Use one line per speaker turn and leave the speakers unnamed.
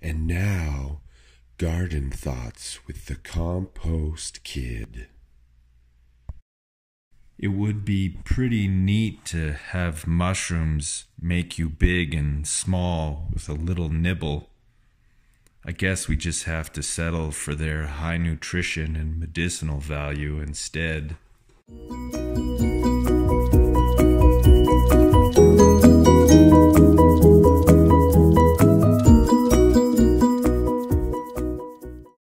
And now, garden thoughts with the Compost Kid.
It would be pretty neat to have mushrooms make you big and small with a little nibble. I guess we just have to settle for their high nutrition and medicinal value instead.